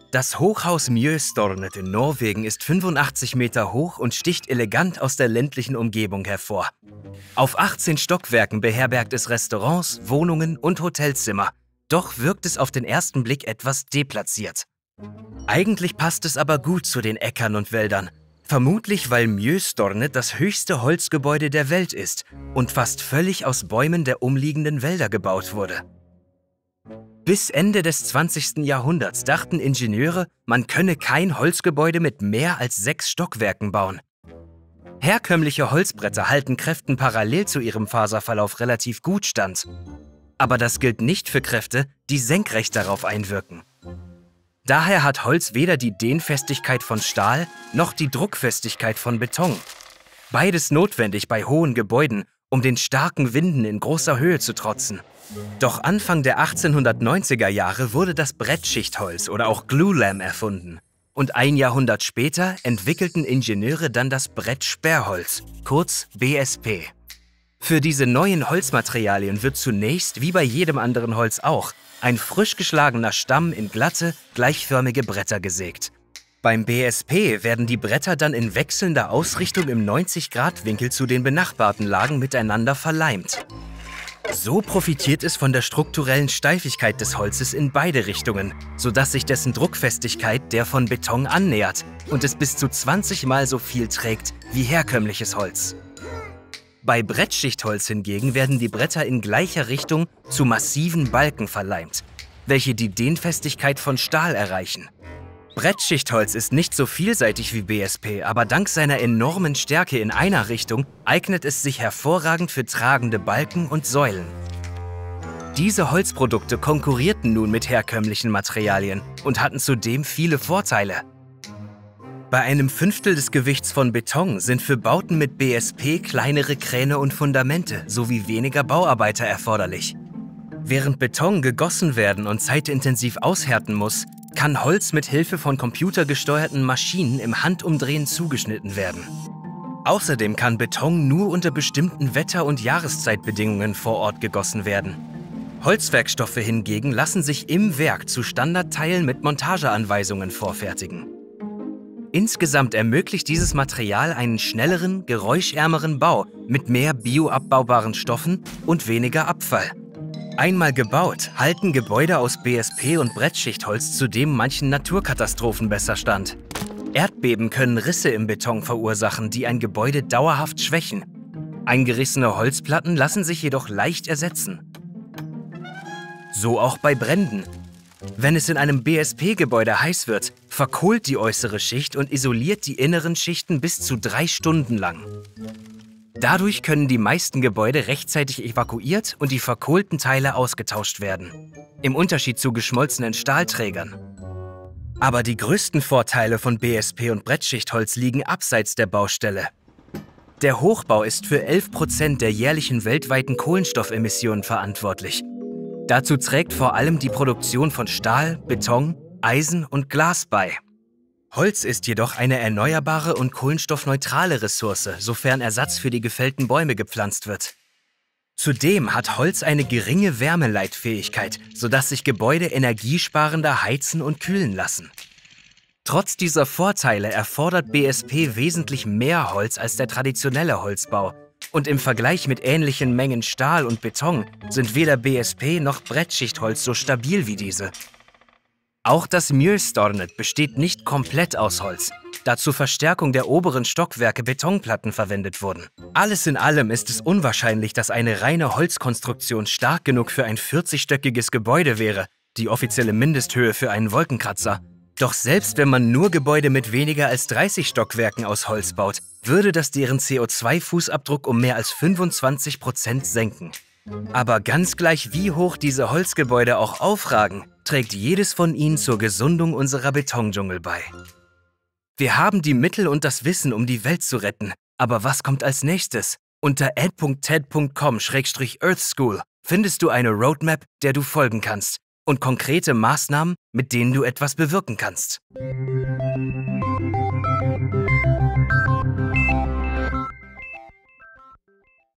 Das Hochhaus Mjøstornet in Norwegen ist 85 Meter hoch und sticht elegant aus der ländlichen Umgebung hervor. Auf 18 Stockwerken beherbergt es Restaurants, Wohnungen und Hotelzimmer. Doch wirkt es auf den ersten Blick etwas deplatziert. Eigentlich passt es aber gut zu den Äckern und Wäldern. Vermutlich, weil Mjøstornet das höchste Holzgebäude der Welt ist und fast völlig aus Bäumen der umliegenden Wälder gebaut wurde. Bis Ende des 20. Jahrhunderts dachten Ingenieure, man könne kein Holzgebäude mit mehr als 6 Stockwerken bauen. Herkömmliche Holzbretter halten Kräften parallel zu ihrem Faserverlauf relativ gut stand. Aber das gilt nicht für Kräfte, die senkrecht darauf einwirken. Daher hat Holz weder die Dehnfestigkeit von Stahl noch die Druckfestigkeit von Beton. Beides notwendig bei hohen Gebäuden, um den starken Winden in großer Höhe zu trotzen. Doch Anfang der 1890er Jahre wurde das Brettschichtholz oder auch Glulam erfunden. Und ein Jahrhundert später entwickelten Ingenieure dann das Brettsperrholz, kurz BSP. Für diese neuen Holzmaterialien wird zunächst, wie bei jedem anderen Holz auch, ein frisch geschlagener Stamm in glatte, gleichförmige Bretter gesägt. Beim BSP werden die Bretter dann in wechselnder Ausrichtung im 90-Grad-Winkel zu den benachbarten Lagen miteinander verleimt. So profitiert es von der strukturellen Steifigkeit des Holzes in beide Richtungen, sodass sich dessen Druckfestigkeit der von Beton annähert und es bis zu 20 Mal so viel trägt wie herkömmliches Holz. Bei Brettschichtholz hingegen werden die Bretter in gleicher Richtung zu massiven Balken verleimt, welche die Dehnfestigkeit von Stahl erreichen. Brettschichtholz ist nicht so vielseitig wie BSP, aber dank seiner enormen Stärke in einer Richtung eignet es sich hervorragend für tragende Balken und Säulen. Diese Holzprodukte konkurrierten nun mit herkömmlichen Materialien und hatten zudem viele Vorteile. Bei einem Fünftel des Gewichts von Beton sind für Bauten mit BSP kleinere Kräne und Fundamente sowie weniger Bauarbeiter erforderlich. Während Beton gegossen werden und zeitintensiv aushärten muss, kann Holz mit Hilfe von computergesteuerten Maschinen im Handumdrehen zugeschnitten werden. Außerdem kann Beton nur unter bestimmten Wetter- und Jahreszeitbedingungen vor Ort gegossen werden. Holzwerkstoffe hingegen lassen sich im Werk zu Standardteilen mit Montageanweisungen vorfertigen. Insgesamt ermöglicht dieses Material einen schnelleren, geräuschärmeren Bau mit mehr bioabbaubaren Stoffen und weniger Abfall. Einmal gebaut, halten Gebäude aus BSP und Brettschichtholz zudem manchen Naturkatastrophen besser stand. Erdbeben können Risse im Beton verursachen, die ein Gebäude dauerhaft schwächen. Eingerissene Holzplatten lassen sich jedoch leicht ersetzen. So auch bei Bränden. Wenn es in einem BSP-Gebäude heiß wird, verkohlt die äußere Schicht und isoliert die inneren Schichten bis zu 3 Stunden lang. Dadurch können die meisten Gebäude rechtzeitig evakuiert und die verkohlten Teile ausgetauscht werden. Im Unterschied zu geschmolzenen Stahlträgern. Aber die größten Vorteile von BSP und Brettschichtholz liegen abseits der Baustelle. Der Hochbau ist für 11% der jährlichen weltweiten Kohlenstoffemissionen verantwortlich. Dazu trägt vor allem die Produktion von Stahl, Beton, Eisen und Glas bei. Holz ist jedoch eine erneuerbare und kohlenstoffneutrale Ressource, sofern Ersatz für die gefällten Bäume gepflanzt wird. Zudem hat Holz eine geringe Wärmeleitfähigkeit, sodass sich Gebäude energiesparender heizen und kühlen lassen. Trotz dieser Vorteile erfordert BSP wesentlich mehr Holz als der traditionelle Holzbau. Und im Vergleich mit ähnlichen Mengen Stahl und Beton sind weder BSP noch Brettschichtholz so stabil wie diese. Auch das Mjøstornet besteht nicht komplett aus Holz, da zur Verstärkung der oberen Stockwerke Betonplatten verwendet wurden. Alles in allem ist es unwahrscheinlich, dass eine reine Holzkonstruktion stark genug für ein 40-stöckiges Gebäude wäre, die offizielle Mindesthöhe für einen Wolkenkratzer. Doch selbst wenn man nur Gebäude mit weniger als 30 Stockwerken aus Holz baut, würde das deren CO2-Fußabdruck um mehr als 25% senken. Aber ganz gleich wie hoch diese Holzgebäude auch aufragen, trägt jedes von ihnen zur Gesundung unserer Betondschungel bei. Wir haben die Mittel und das Wissen, um die Welt zu retten. Aber was kommt als nächstes? Unter ed.ted.com/earthschool findest du eine Roadmap, der du folgen kannst und konkrete Maßnahmen, mit denen du etwas bewirken kannst.